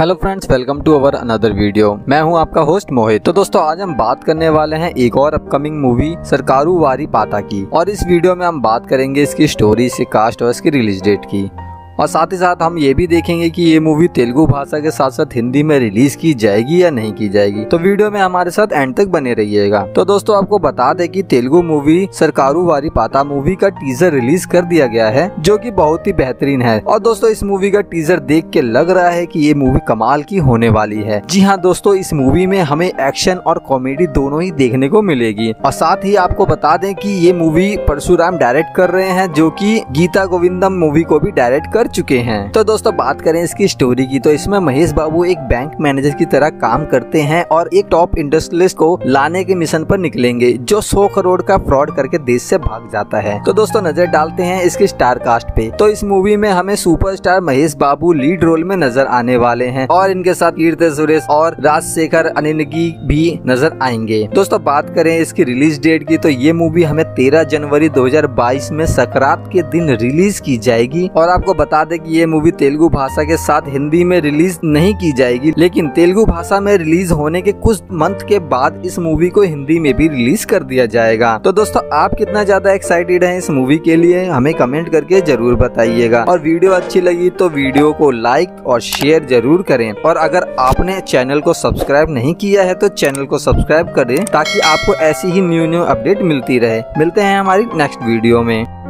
Hello friends, welcome to our another video. मैं हूं आपका होस्ट मोहित। तो दोस्तों आज हम बात करने वाले हैं एक और अपकमिंग मूवी सरकारू वारी पाता की, और इस वीडियो में हम बात करेंगे इसकी स्टोरी से, कास्ट और इसकी रिलीज डेट की, और साथ ही साथ हम ये भी देखेंगे कि ये मूवी तेलुगु भाषा के साथ साथ हिंदी में रिलीज की जाएगी या नहीं की जाएगी। तो वीडियो में हमारे साथ एंड तक बने रहिएगा। तो दोस्तों आपको बता दें कि तेलुगु मूवी सरकारू वारी पाता मूवी का टीजर रिलीज कर दिया गया है, जो कि बहुत ही बेहतरीन है। और दोस्तों इस मूवी का टीजर देख के लग रहा है कि ये मूवी कमाल की होने वाली है। जी हाँ दोस्तों, इस मूवी में हमें एक्शन और कॉमेडी दोनों ही देखने को मिलेगी। और साथ ही आपको बता दें कि ये मूवी परशुराम डायरेक्ट कर रहे हैं, जो कि गीता गोविंदम मूवी को भी डायरेक्ट कर चुके हैं। तो दोस्तों बात करें इसकी स्टोरी की, तो इसमें महेश बाबू एक बैंक मैनेजर की तरह काम करते हैं और एक टॉप इंडस्ट्रियलिस्ट को लाने के मिशन पर निकलेंगे, जो 100 करोड़ का फ्रॉड करके देश से भाग जाता है। तो दोस्तों नजर डालते हैं इसकी स्टार कास्ट पे। तो इस मूवी में हमें superstar Mahesh Babu lead role में नजर आने वाले हैं, और इनके साथ कीर्ति सुरेश और राजशेखर अनिनगी भी नजर आएंगे। दोस्तों बात करें इसकी रिलीज डेट की, तो ये मूवी हमें 13 जनवरी 2022 में संक्रांत के दिन रिलीज की जाएगी। और आपको बता दें कि ये मूवी तेलुगु भाषा के साथ हिंदी में रिलीज नहीं की जाएगी, लेकिन तेलुगु भाषा में रिलीज होने के कुछ मंथ के बाद इस मूवी को हिंदी में भी रिलीज कर दिया जाएगा। तो दोस्तों आप कितना ज्यादा एक्साइटेड हैं इस मूवी के लिए, हमें कमेंट करके जरूर बताइएगा। और वीडियो अच्छी लगी तो वीडियो को लाइक और शेयर जरूर करें, और अगर आपने चैनल को सब्सक्राइब नहीं किया है तो चैनल को सब्सक्राइब करें, ताकि आपको ऐसी ही न्यू अपडेट मिलती रहे। मिलते हैं हमारी नेक्स्ट वीडियो में।